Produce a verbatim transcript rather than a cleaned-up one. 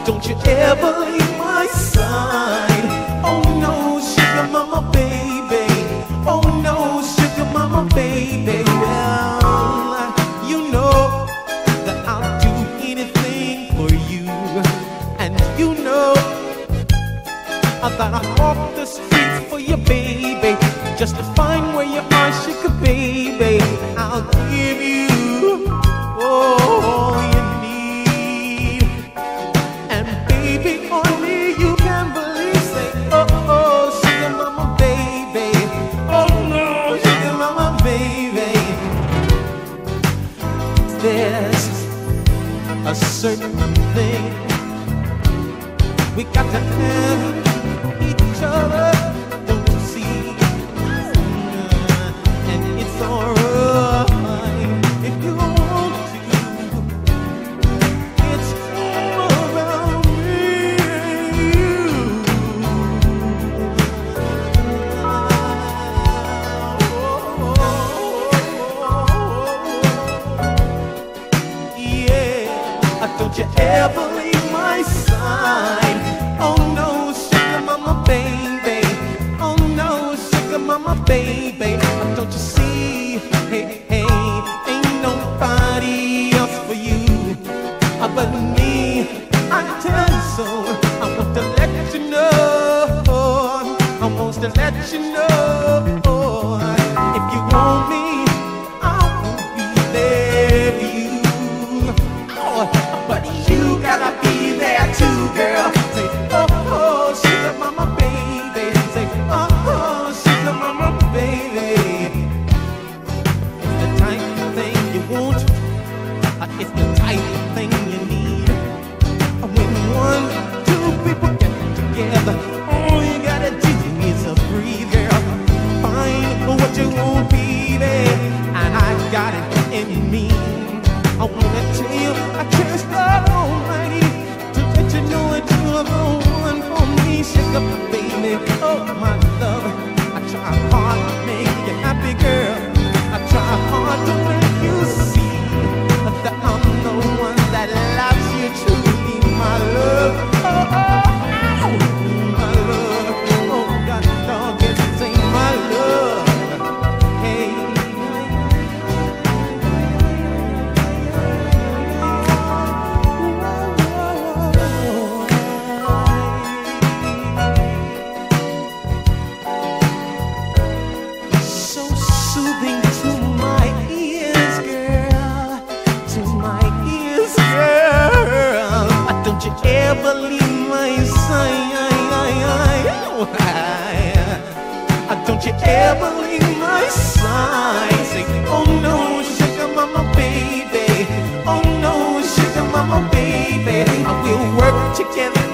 don't you ever leave my side. Oh no, sugar mama baby. Oh no, sugar mama baby. Well, you know that I'll do anything for you, and you know that I walk the streets for you, baby, just to find where you are, sugar baby. I'll give you all you need, and baby, only you can believe. Say, oh, oh, sugar mama baby. Oh no, sugar mama baby. There's a certain thing we got to have each other, don't you see? And it's alright if you want to. It's all about me and you. Yeah, don't you ever leave my side. Oh no, sugar mama baby. Oh no, sugar mama baby. Don't you see? Hey, hey, ain't nobody else for you but me. I tell you so. I want to let you know. I want to let you know. If you want me, I will be there for you. Oh, but you gotta be there too, girl. Say, oh, oh, sugar mama baby. Say, oh, oh, sugar mama baby. It's the type of thing you want. Uh, it's the type of thing you need. Uh, when one, two people get together, all you gotta do is a breathe, girl. Find what you want, baby, and I got it in me. I wanna tell you, I trust God Almighty to let you know that you are the one for me, sugar baby. Oh my love, I try hard to make you happy, girl. I try hard to make you see that I'm the one that loves you truly, my love. Oh, oh, oh, my love. Oh God, dog, it's say my love. Hey. So soothing to my ears, girl, to my ears, girl. Don't you ever leave my side. Don't you ever leave my side. Say, oh no, sugar mama baby. Oh no, sugar mama baby. I will work together